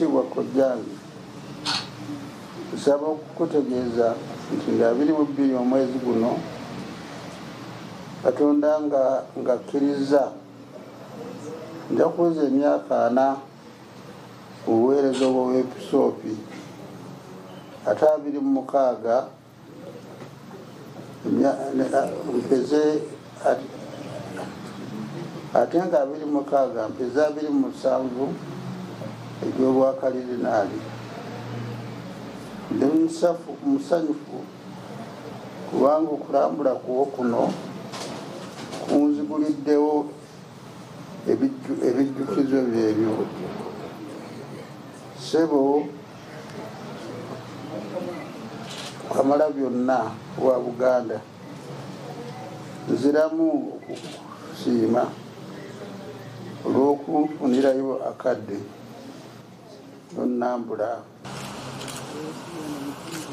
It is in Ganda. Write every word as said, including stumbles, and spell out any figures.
Ekitiibwa Kojjange, nsaba okukutegeeza nti nga abiri mu bbiri omwezi guno Katonda nga ngakkiriza nja kuweza emyaka ana mu buweereza obw'episoopi ate abiri mu mukaaga mpeze ate nga abiri mu mukaaga mpeze abiri mu musanvu egy'obwakalirinaali. Ndi musanyufu kubanga okulambula kuwo kuno kunziguliddewo ebijjukizo byebyo. Ssebo Kamala byonna wa Buganda, nziramu okusiima olw'okunfunirayo akadde nonnambula.